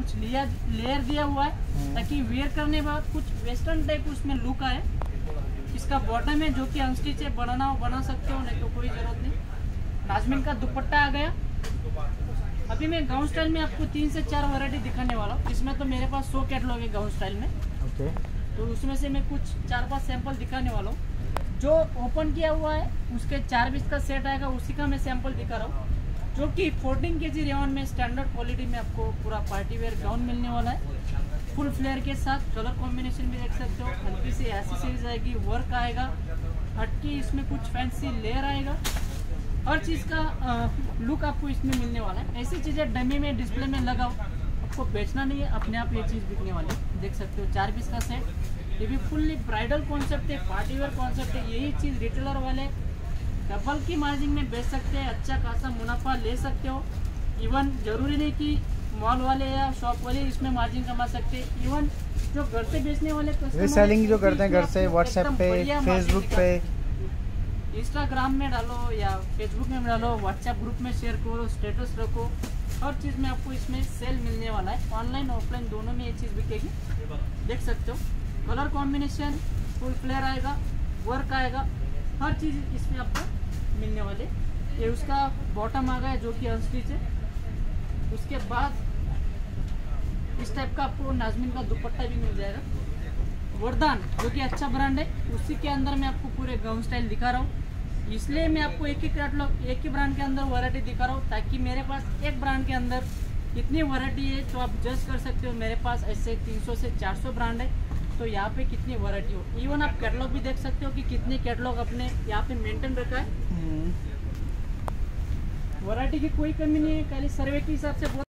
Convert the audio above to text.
कुछ लेयर दिया हुआ है ताकि वेयर करने के बाद कुछ वेस्टर्न टाइप उसमें लुक आए। इसका बॉटम है जो कि अनस्टिच है, बनाना हो बना सकते हो, नहीं तो कोई जरूरत नहीं। नाज़मीन का दुपट्टा आ गया। अभी मैं गाउन स्टाइल में आपको 3 से 4 वैरायटी दिखाने वाला हूँ। इसमें तो मेरे पास 100 कैटलॉग है गाउन स्टाइल में। ओके। तो उसमें से मैं कुछ 4-5 सैंपल दिखाने वाला हूँ। जो ओपन किया हुआ है उसके 4 पीस का सेट आएगा, उसी का मैं सैंपल दिखा रहा हूँ, जो कि 14 kg रेवन में स्टैंडर्ड क्वालिटी में आपको पूरा पार्टी वेयर गाउन मिलने वाला है। फुल फ्लेयर के साथ कलर कॉम्बिनेशन भी देख सकते हो। हल्की सी एक्सेसरीज आएगी, वर्क आएगा, हटके इसमें कुछ फैंसी लेयर आएगा। हर चीज़ का लुक आपको इसमें मिलने वाला है। ऐसी चीज़ें डमी में डिस्प्ले में लगाओ, आपको बेचना नहीं है, अपने आप ये चीज़ बिकने वाली है। देख सकते हो 4 पीस का सेट। ये भी फुल्ली ब्राइडल कॉन्सेप्ट है, पार्टी वेयर कॉन्सेप्ट है। यही चीज़ रिटेलर वाले डबल की मार्जिन में बेच सकते हैं, अच्छा खासा मुनाफा ले सकते हो। इवन जरूरी नहीं कि मॉल वाले या शॉप वाले इसमें मार्जिन कमा सकते हैं। इवन जो घर से बेचने वाले रीसेलिंग जो करते हैं घर से, व्हाट्सएप पे, फेसबुक पे, इंस्टाग्राम में डालो या फेसबुक में डालो, व्हाट्सएप ग्रुप में शेयर करो, स्टेटस रखो, हर चीज़ में आपको इसमें सेल मिलने वाला है। ऑनलाइन ऑफलाइन दोनों में ये चीज़ बिकेगी। देख सकते हो कलर कॉम्बिनेशन, फुल फ्लेयर आएगा, वर्क आएगा, हर चीज़ इसमें आपको मिलने वाले। ये उसका बॉटम आ गया जो कि अनस्टिच है। उसके बाद इस टाइप का आपको नाज़मीन का दुपट्टा भी मिल जाएगा। वरदान जो कि अच्छा ब्रांड है, उसी के अंदर मैं आपको पूरे गाउन स्टाइल दिखा रहा हूँ। इसलिए मैं आपको एक ही कैटलॉग, एक ही ब्रांड के अंदर वैरायटी दिखा रहा हूँ, ताकि मेरे पास एक ब्रांड के अंदर कितनी वैरायटी है तो आप जज कर सकते हो। मेरे पास ऐसे 300 से 400 ब्रांड है, तो यहाँ पे कितनी वैरायटी हो। इवन आप कैटलॉग भी देख सकते हो कि कितने कैटलॉग अपने यहाँ पे मेंटेन रखा है। वैरायटी की कोई कमी नहीं है, खाली सर्वे के हिसाब से